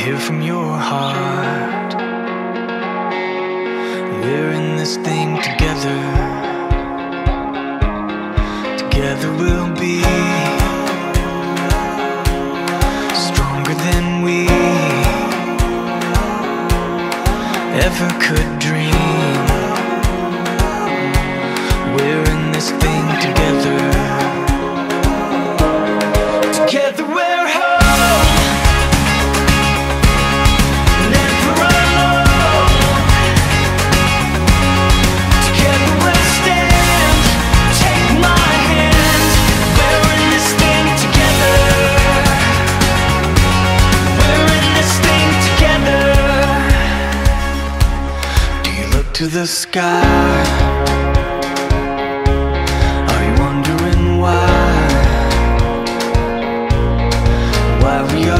hear from your heart. We're in this thing together. Together we'll be stronger than we ever could dream. We're in this thing together. Together we're whole, never alone. Together we'll stand, take my hand. We're in this thing together. We're in this thing together. Do you look to the sky? Are you wondering why we